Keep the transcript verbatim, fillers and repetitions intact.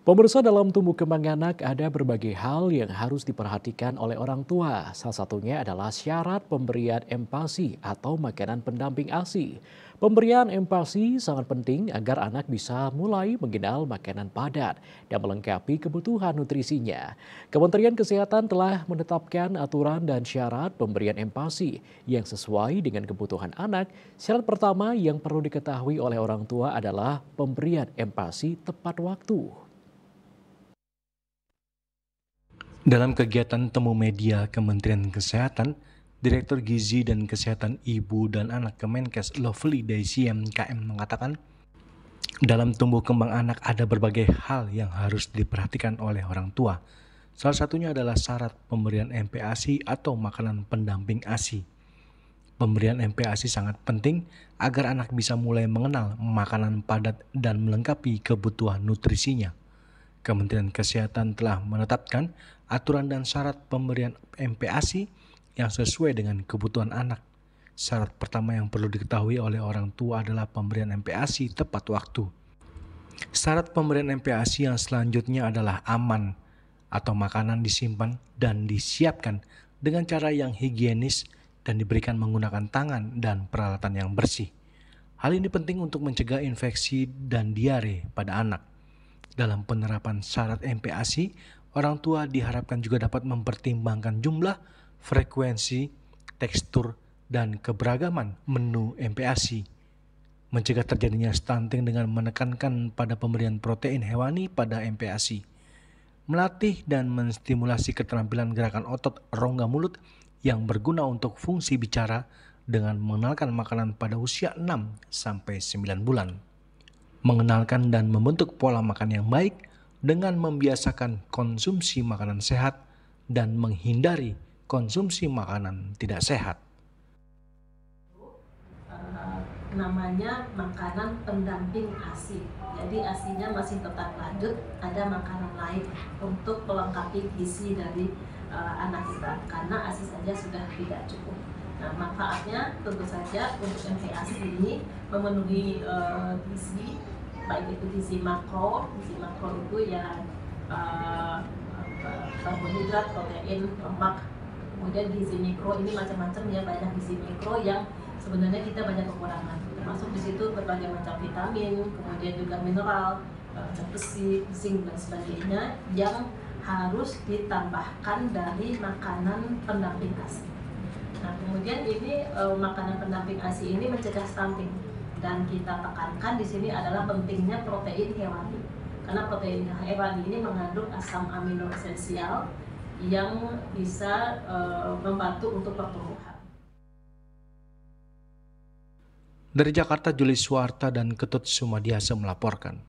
Pemirsa, dalam tumbuh kembang anak ada berbagai hal yang harus diperhatikan oleh orang tua. Salah satunya adalah syarat pemberian empasi atau makanan pendamping ASI. Pemberian empasi sangat penting agar anak bisa mulai mengenal makanan padat dan melengkapi kebutuhan nutrisinya. Kementerian Kesehatan telah menetapkan aturan dan syarat pemberian empasi yang sesuai dengan kebutuhan anak. Syarat pertama yang perlu diketahui oleh orang tua adalah pemberian empasi tepat waktu. Dalam kegiatan temu media Kementerian Kesehatan, Direktur Gizi dan Kesehatan Ibu dan Anak Kemenkes Lovely Daisy M K M mengatakan, dalam tumbuh kembang anak ada berbagai hal yang harus diperhatikan oleh orang tua. Salah satunya adalah syarat pemberian M P ASI atau makanan pendamping ASI. Pemberian M P ASI sangat penting agar anak bisa mulai mengenal makanan padat dan melengkapi kebutuhan nutrisinya. Kementerian Kesehatan telah menetapkan aturan dan syarat pemberian M P ASI yang sesuai dengan kebutuhan anak. Syarat pertama yang perlu diketahui oleh orang tua adalah pemberian M P ASI tepat waktu. Syarat pemberian M P ASI yang selanjutnya adalah aman atau makanan disimpan dan disiapkan dengan cara yang higienis dan diberikan menggunakan tangan dan peralatan yang bersih. Hal ini penting untuk mencegah infeksi dan diare pada anak. Dalam penerapan syarat M P ASI, orang tua diharapkan juga dapat mempertimbangkan jumlah, frekuensi, tekstur, dan keberagaman menu M P ASI. Mencegah terjadinya stunting dengan menekankan pada pemberian protein hewani pada M P ASI. Melatih dan menstimulasi keterampilan gerakan otot rongga mulut yang berguna untuk fungsi bicara dengan mengenalkan makanan pada usia enam sampai sembilan bulan. Mengenalkan dan membentuk pola makan yang baik dengan membiasakan konsumsi makanan sehat dan menghindari konsumsi makanan tidak sehat. Uh, namanya makanan pendamping ASI. Jadi ASINya masih tetap lanjut, ada makanan lain untuk melengkapi gizi dari uh, anak kita karena ASI saja sudah tidak cukup. Nah, manfaatnya tentu saja untuk M P ASI ini memenuhi uh, gizi, baik itu gizi makro, gizi makro itu ya uh, karbohidrat, protein, lemak. Kemudian gizi mikro ini macam-macam ya, banyak gizi mikro yang sebenarnya kita banyak kekurangan. Termasuk di situ berbagai macam vitamin, kemudian juga mineral, uh, besi, zinc dan sebagainya yang harus ditambahkan dari makanan pendamping ASI. Nah, kemudian ini uh, makanan pendamping ASI ini mencegah stunting dan kita tekankan di sini adalah pentingnya protein hewani karena protein hewani ini mengandung asam amino esensial yang bisa uh, membantu untuk pertumbuhan. Dari Jakarta, Juli Suwarta dan Ketut Sumadiasa melaporkan.